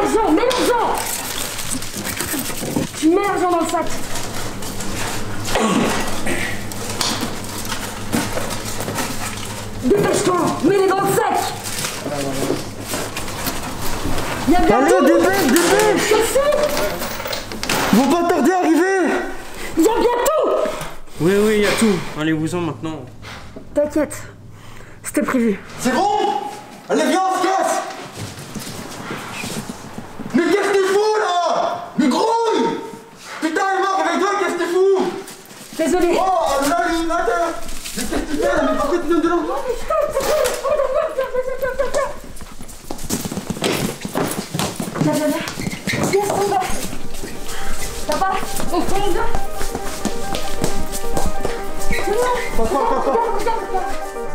l'argent, mets l'argent. Tu mets l'argent dans le sac. Dépêche-toi, mets-les dans le sac. Y'a bientôt. Allez, dépêche. Ils vont pas tarder à arriver. Y'a bientôt. Oui, il y a tout. Allez-vous-en maintenant. T'inquiète, c'était prévu. C'est bon. Allez, viens, on se casse. Mais qu'est-ce que tu fous là? Mais grouille. Putain, elle est morte avec toi, qu'est-ce que tu fous? Désolé. Oh, là, mais qu'est-ce que tu fais là? Mais pourquoi tu donnes de l'argent? Viens. Laisse tomber. Papa, on tombe. Papa. Regarde.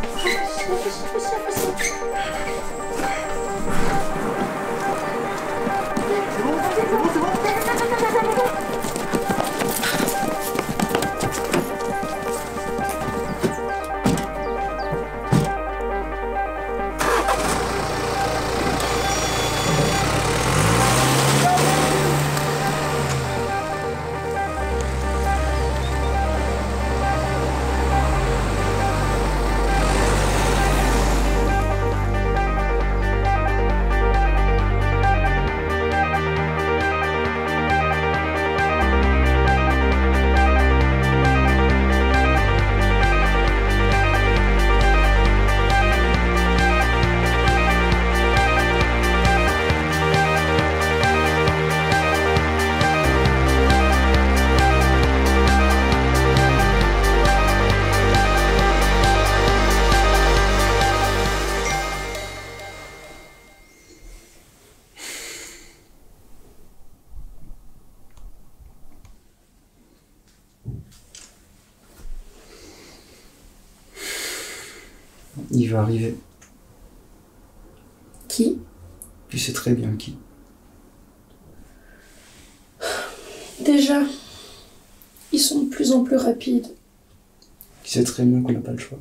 Il va arriver. Qui? Tu sais très bien qui. Déjà, ils sont de plus en plus rapides. Tu sais très bien qu'on n'a pas le choix.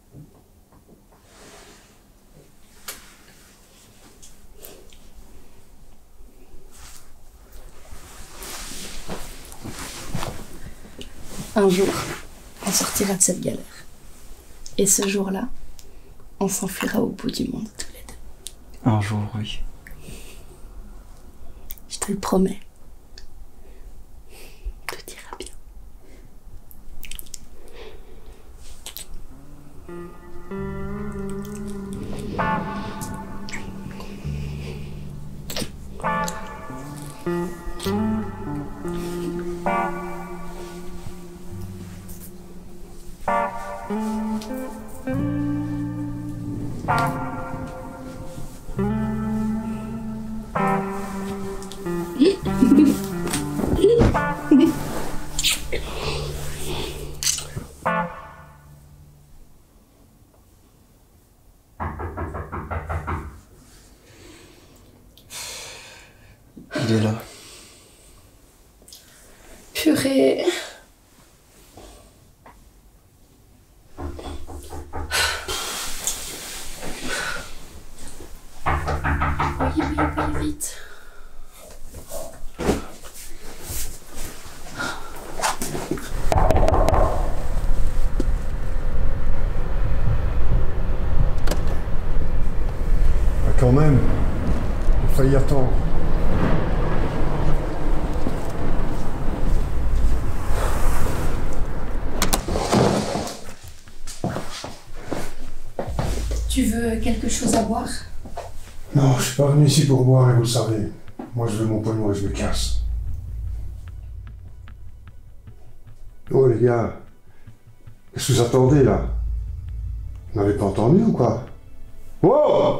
Un jour, on sortira de cette galère. Et ce jour-là, on s'enfuira au bout du monde tous les deux. Un jour, oui. Je te le promets. Tout ira bien. Il est là. Purée. Oui, vite. Quand même, j'ai failli attendre. Tu veux quelque chose à boire? Non, je suis pas venu ici pour boire et vous le savez. Moi, je veux mon pognon et je me casse. Oh les gars, qu'est-ce que vous attendez là? Vous n'avez pas entendu ou quoi? Oh!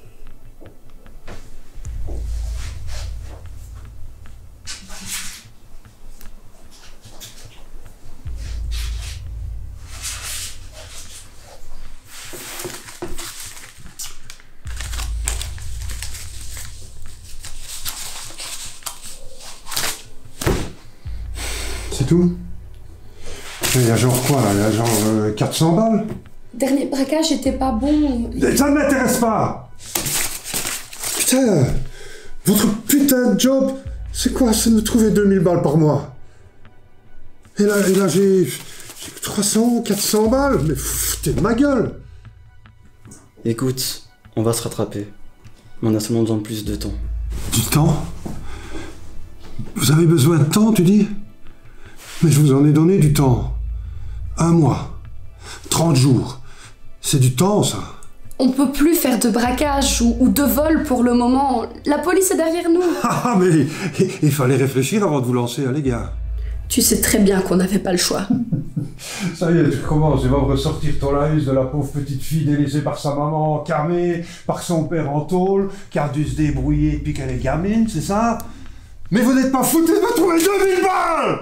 C'est tout? Il y a genre quoi là? Il y a genre 400 balles? Dernier braquage était pas bon. Ça ne m'intéresse pas! Putain! Votre putain de job, c'est quoi? C'est de me trouver 2000 balles par mois. Et là j'ai 300, 400 balles. Mais foutez de ma gueule. Écoute, on va se rattraper. Mais on a seulement besoin de plus de temps. Du temps? Vous avez besoin de temps, tu dis? Mais je vous en ai donné du temps. 1 mois. 30 jours. C'est du temps, ça. On peut plus faire de braquage ou de vol pour le moment. La police est derrière nous. Ah, mais il fallait réfléchir avant de vous lancer, hein, les gars. Tu sais très bien qu'on n'avait pas le choix. Ça y est, tu commences, tu vas me ressortir ton laïus de la pauvre petite fille délaissée par sa maman camée, par son père en tôle, qui a dû se débrouiller depuis qu'elle est gamine, c'est ça? Mais vous n'êtes pas foutus de me trouver 2000 balles!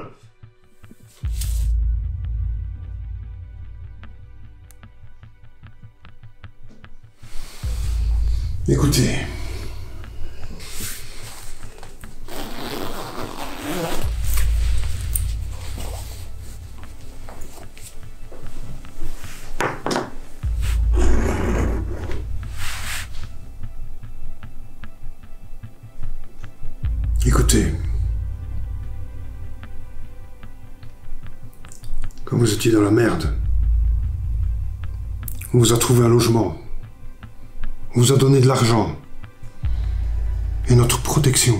Écoutez. Écoutez. Quand vous étiez dans la merde, on vous a trouvé un logement. On vous a donné de l'argent et notre protection.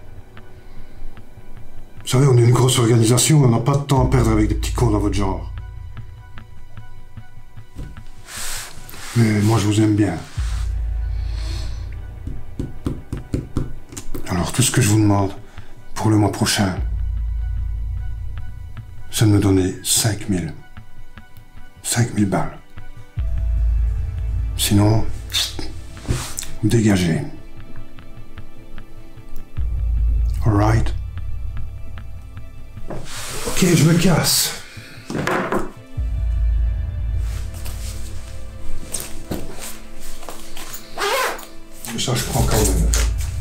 Vous savez, on est une grosse organisation, on n'a pas de temps à perdre avec des petits cons dans votre genre. Mais moi, je vous aime bien. Alors, tout ce que je vous demande pour le mois prochain, c'est de me donner 5000. 5000 balles. Sinon... dégagez. Alright. Ok, je me casse. Mais ça, je prends quand même.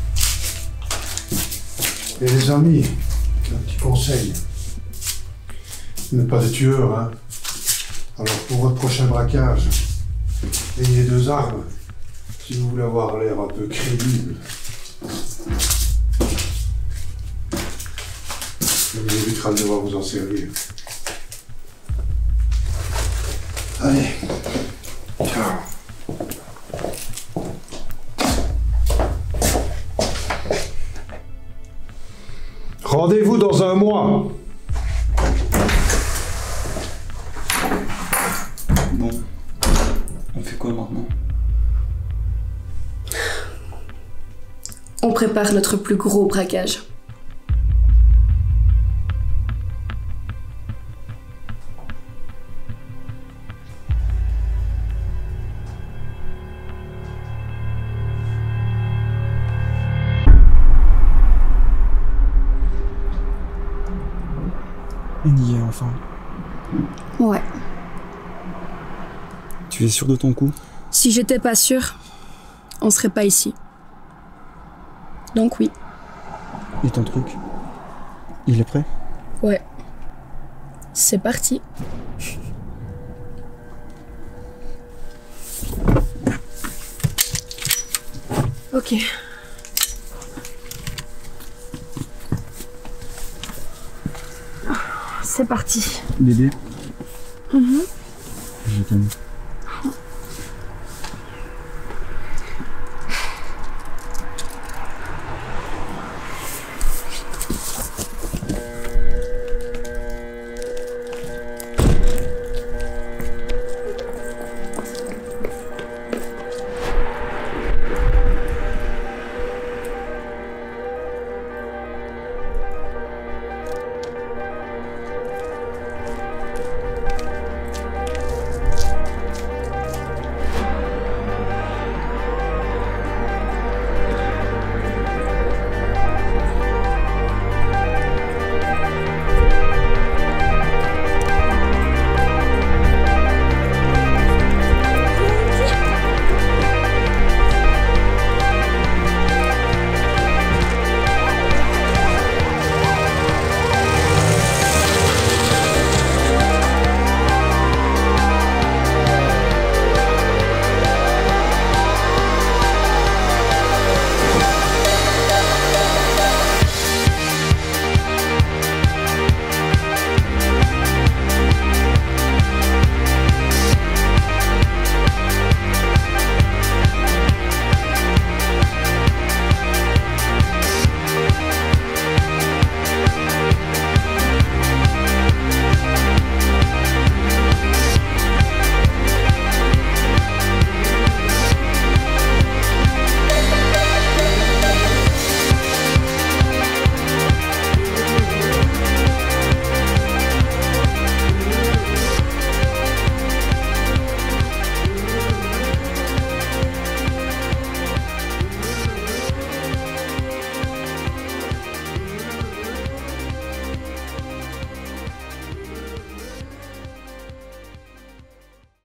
Et les amis, un petit conseil. Vous n'êtes pas des tueurs, hein. Alors, pour votre prochain braquage, ayez 2 armes. Si vous voulez avoir l'air un peu crédible. Ça vous évitera de devoir vous en servir. Allez. Ciao. Rendez-vous dans 1 mois. Bon. On fait quoi maintenant? On prépare notre plus gros braquage. On y est enfin. Ouais. Tu es sûr de ton coup? Si j'étais pas sûre, on serait pas ici. Donc oui. Et ton truc? Il est prêt? Ouais. C'est parti. Ok. C'est parti. Bébé? Je t'aime.